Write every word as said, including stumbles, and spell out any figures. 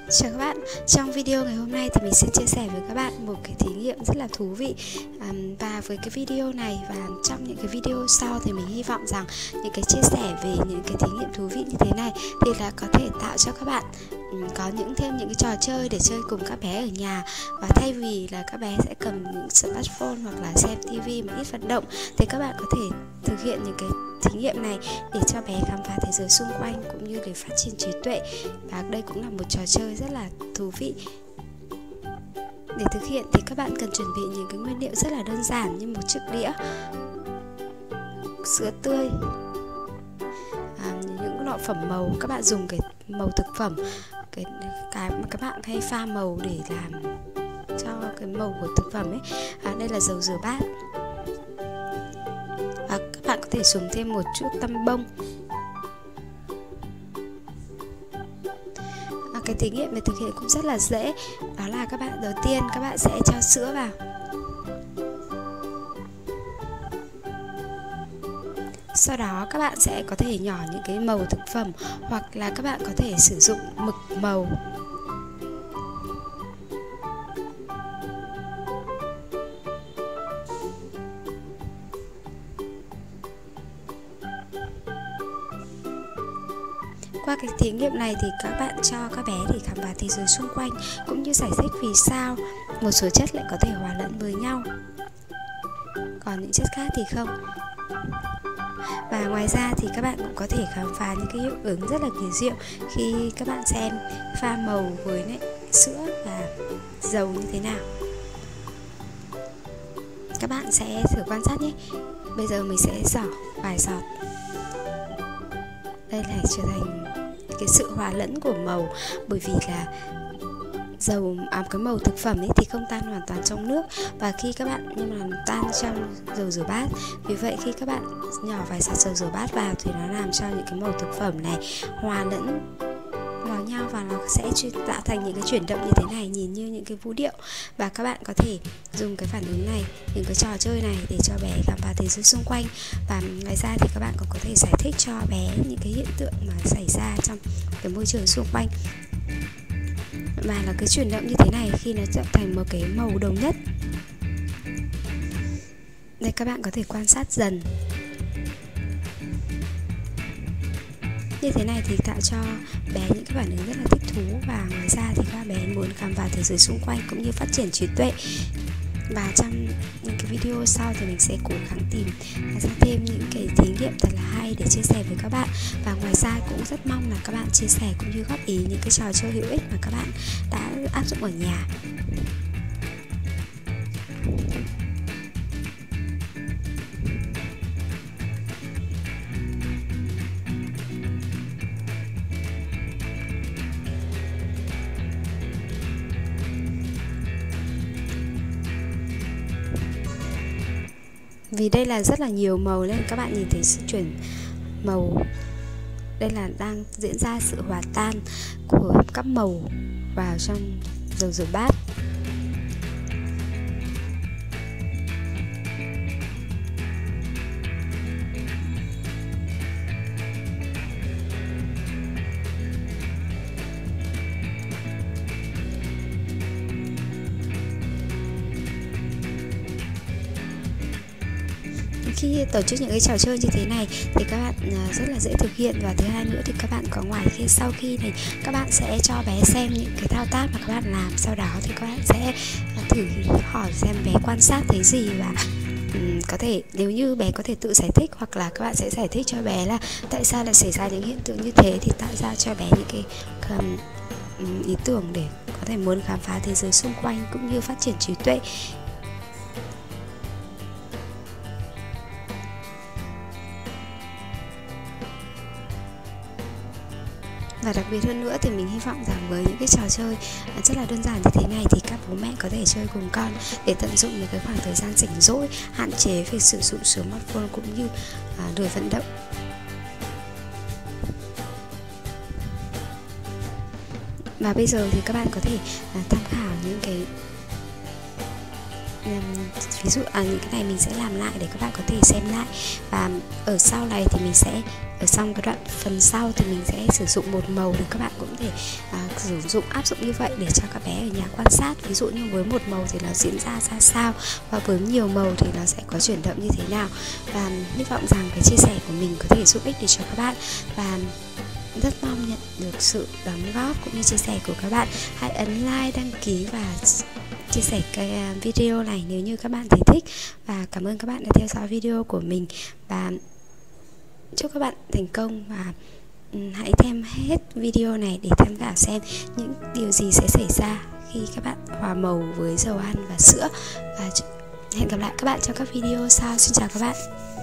Chào các bạn, trong video ngày hôm nay thì mình sẽ chia sẻ với các bạn một cái thí nghiệm rất là thú vị. à, Và với cái video này và trong những cái video sau thì mình hy vọng rằng những cái chia sẻ về những cái thí nghiệm thú vị như thế này thì là có thể tạo cho các bạn um, có những thêm những cái trò chơi để chơi cùng các bé ở nhà. Và thay vì là các bé sẽ cầm những smartphone hoặc là xem tivi mà ít vận động thì các bạn có thể thực hiện những cái thí nghiệm này để cho bé khám phá thế giới xung quanh cũng như để phát triển trí tuệ. Và đây cũng là một trò chơi rất là thú vị. Để thực hiện thì các bạn cần chuẩn bị những cái nguyên liệu rất là đơn giản như một chiếc đĩa, sữa tươi, à, những lọ phẩm màu. Các bạn dùng cái màu thực phẩm, cái cái mà các bạn hay pha màu để làm cho cái màu của thực phẩm ấy. À, đây là dầu rửa bát. À, các bạn có thể dùng thêm một chút tăm bông. À, cái thí nghiệm này thực hiện cũng rất là dễ. Đó là các bạn đầu tiên các bạn sẽ cho sữa vào. Sau đó các bạn sẽ có thể nhỏ những cái màu thực phẩm hoặc là các bạn có thể sử dụng mực màu. Qua cái thí nghiệm này thì các bạn cho các bé để khám phá thế giới xung quanh cũng như giải thích vì sao một số chất lại có thể hòa lẫn với nhau, còn những chất khác thì không. Và ngoài ra thì các bạn cũng có thể khám phá những cái hiệu ứng rất là kỳ diệu khi các bạn xem pha màu với lại sữa và dầu như thế nào. Các bạn sẽ thử quan sát nhé. Bây giờ mình sẽ giỏ vài giọt. Đây là trở thành cái sự hòa lẫn của màu, bởi vì là dầu à, cái màu thực phẩm ấy thì không tan hoàn toàn trong nước, và khi các bạn nhưng mà tan trong dầu rửa bát. Vì vậy khi các bạn nhỏ vài giọt dầu rửa bát vào thì nó làm cho những cái màu thực phẩm này hòa lẫn vào nhau và nó sẽ tạo thành những cái chuyển động như thế này, nhìn như những cái vũ điệu. Và các bạn có thể dùng cái phản ứng này, những cái trò chơi này để cho bé khám phá thế giới xung quanh. Và ngoài ra thì các bạn cũng có thể giải thích cho bé những cái hiện tượng mà xảy ra trong cái môi trường xung quanh. Và là cái chuyển động như thế này khi nó trở thành một cái màu đồng nhất. Đây, các bạn có thể quan sát dần. Như thế này thì tạo cho bé những cái phản ứng rất là thích thú. Và ngoài ra thì các bé muốn khám phá thế giới xung quanh cũng như phát triển trí tuệ. Và trong những cái video sau thì mình sẽ cố gắng tìm ra thêm những cái thí nghiệm thật là hay để chia sẻ với các bạn. Và ngoài ra cũng rất mong là các bạn chia sẻ cũng như góp ý những cái trò chơi hữu ích mà các bạn đã áp dụng ở nhà. Vì đây là rất là nhiều màu nên các bạn nhìn thấy sự chuyển màu. Đây là đang diễn ra sự hòa tan của các màu vào trong dầu rửa bát. Khi tổ chức những cái trò chơi như thế này thì các bạn rất là dễ thực hiện. Và thứ hai nữa thì các bạn có ngoài khi sau khi này các bạn sẽ cho bé xem những cái thao tác mà các bạn làm. Sau đó thì các bạn sẽ thử hỏi xem bé quan sát thấy gì, và um, có thể nếu như bé có thể tự giải thích hoặc là các bạn sẽ giải thích cho bé là tại sao lại xảy ra những hiện tượng như thế, thì tạo ra cho bé những cái um, ý tưởng để có thể muốn khám phá thế giới xung quanh cũng như phát triển trí tuệ. Và đặc biệt hơn nữa thì mình hy vọng rằng với những cái trò chơi rất là đơn giản như thế này thì các bố mẹ có thể chơi cùng con để tận dụng những cái khoảng thời gian rảnh rỗi, hạn chế việc sử dụng smartphone cũng như à, lười vận động. Và bây giờ thì các bạn có thể à, tham khảo những cái ví dụ à, những cái này mình sẽ làm lại để các bạn có thể xem lại. Và ở sau này thì mình sẽ ở trong cái đoạn phần sau thì mình sẽ sử dụng một màu thì các bạn cũng thể à, sử dụng áp dụng như vậy để cho các bé ở nhà quan sát. Ví dụ như với một màu thì nó diễn ra ra sao, và với nhiều màu thì nó sẽ có chuyển động như thế nào. Và hy vọng rằng cái chia sẻ của mình có thể giúp ích được cho các bạn, và rất mong nhận được sự đóng góp cũng như chia sẻ của các bạn. Hãy ấn like, đăng ký và chia sẻ cái video này nếu như các bạn thấy thích. Và cảm ơn các bạn đã theo dõi video của mình, và chúc các bạn thành công. Và hãy xem hết video này để tham khảo xem những điều gì sẽ xảy ra khi các bạn hòa màu với dầu ăn và sữa. Và hẹn gặp lại các bạn trong các video sau. Xin chào các bạn.